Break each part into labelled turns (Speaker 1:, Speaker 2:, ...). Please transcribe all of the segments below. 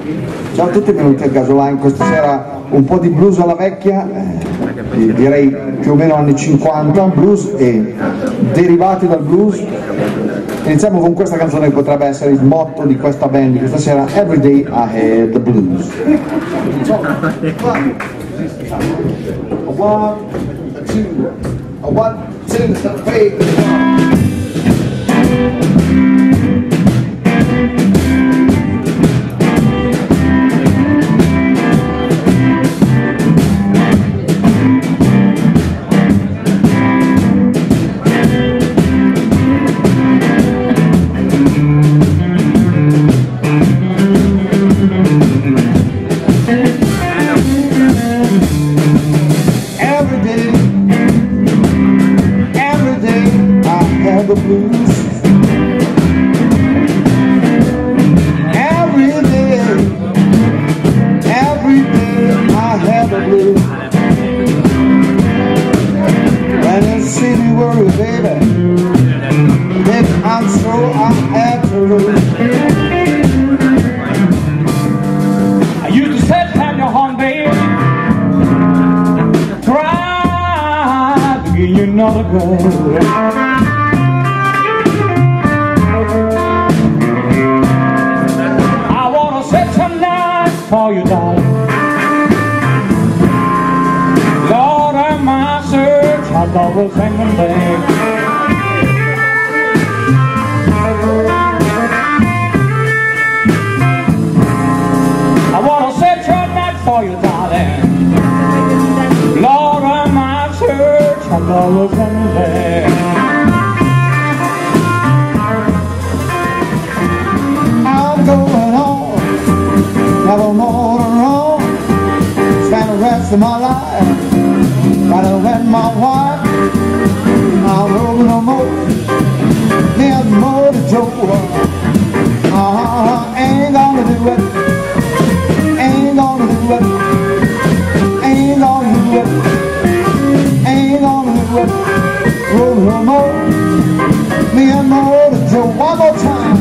Speaker 1: Ciao a tutti e benvenuti al Gasoline. Questa sera un po' di blues alla vecchia, direi più o meno anni 50, blues e derivati dal blues. Iniziamo con questa canzone che potrebbe essere il motto di questa band di questa sera, Every Day I Had the Blues. One, two, three. The blues. Every day I have the blues. When you see me worry, baby, then I'm sure I have to lose.
Speaker 2: I used to sit on your horn, baby, try to get you another girl. For you, darling. Lord, in my search, I thought was hanging back. I wanna set your neck for you, darling. Lord, in my search, I thought was hanging back.
Speaker 1: I'm going on. Never more than wrong. Spend the rest of my life trying to win my wife. I'm rolling no more. There's more to do. Ain't gonna do it. Ain't gonna do it. Ain't gonna do it. Ain't gonna do it. Rolling no more. There's more to do. One more time.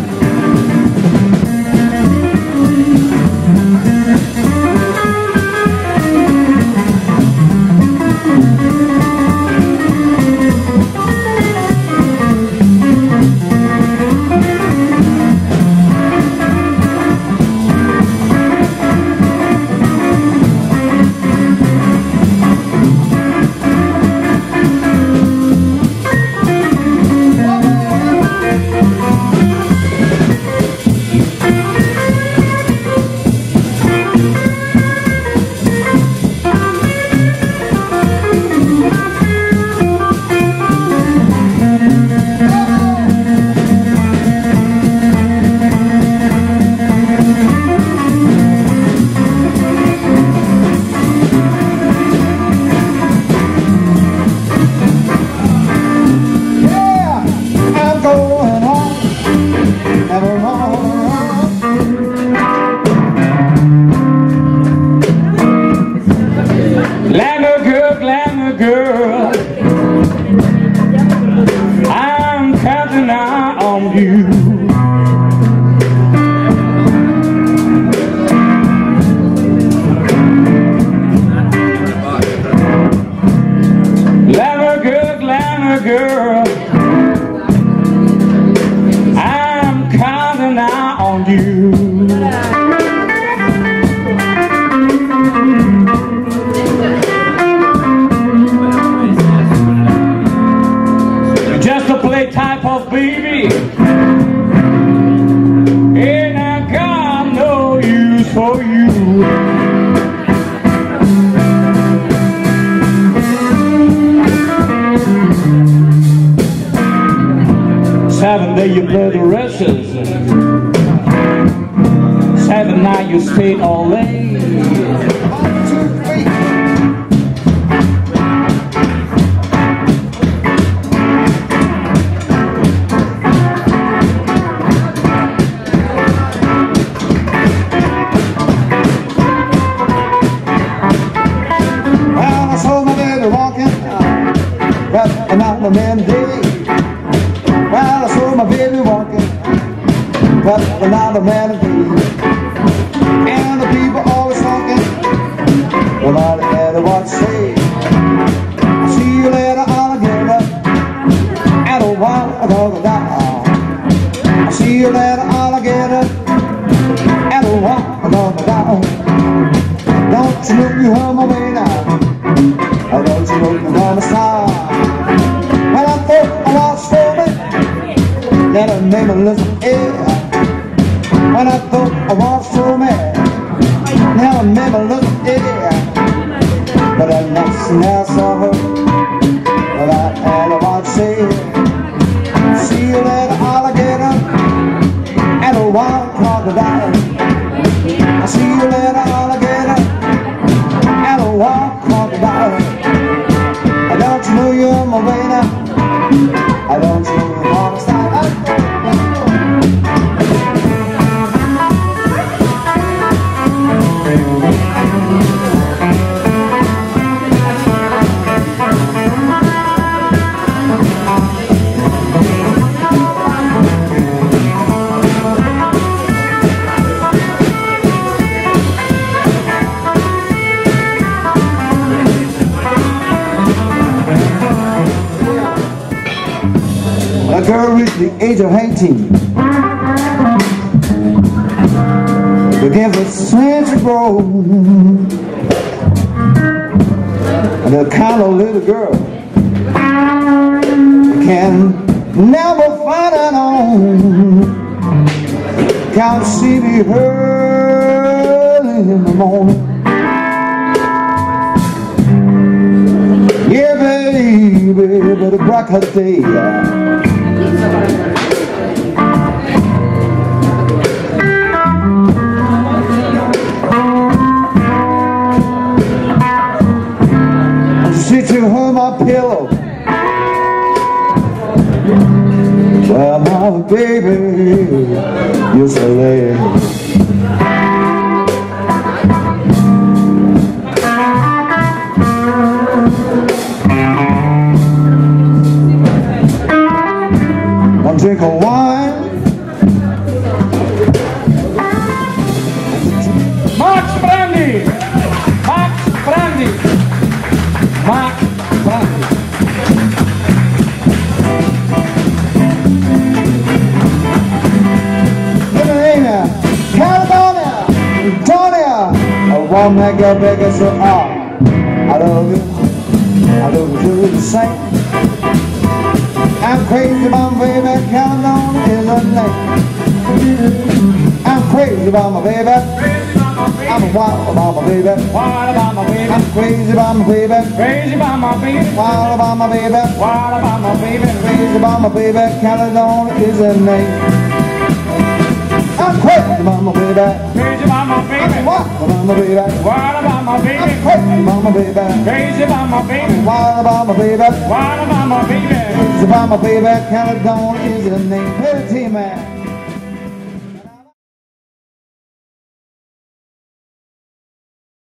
Speaker 2: Glamour girl, I'm counting on you. Glamour girl, I'm counting on you. Just a play type of baby, and I got no use for you. 7 days you play the rushes, 7 nights you stayed all late.
Speaker 1: Another man day. Well, I saw my baby walking, but another man day. gonna die. Don't you know you heard my way now? Don't you know you're gonna stop? When I thought I was storming, then I made me listen, yeah. When I thought I was so mad, now I made me listen, yeah. But the next thing I saw her, that all I want to say, see you later, alligator, and a wild crocodile. I see you later, alligator, and a wild crocodile. I don't you know you're my way now? I don't you know you're gonna stop? A girl reached the age of 18, begins a sense to grow, and the kind of little girl can never find an own. Can't see me early in the morning. Yeah, baby, but a bright hot day. Sit you on my pillow, well, my baby, you're so late. One drink of wine,
Speaker 2: Max Brandy, Max Brandy, Max Brandy.
Speaker 1: California, Antonia, I want to get bigger so hard. I love you the same. I'm crazy about my baby, California is her name. I'm crazy about my baby. I'm wild about my baby.
Speaker 2: Wild about my baby.
Speaker 1: I'm crazy about my baby.
Speaker 2: Crazy about my baby.
Speaker 1: Wild about my baby.
Speaker 2: Wild about my baby.
Speaker 1: Crazy about my baby, Caledonia is her name. I'm crazy about my baby.
Speaker 2: Crazy about my baby.
Speaker 1: Wild about my baby.
Speaker 2: Wild about my baby.
Speaker 1: I'm crazy about my baby.
Speaker 2: Crazy about my baby.
Speaker 1: Wild about my baby.
Speaker 2: Wild about my baby.
Speaker 1: Crazy about my baby, Caledonia is her name. Hey, T-Man.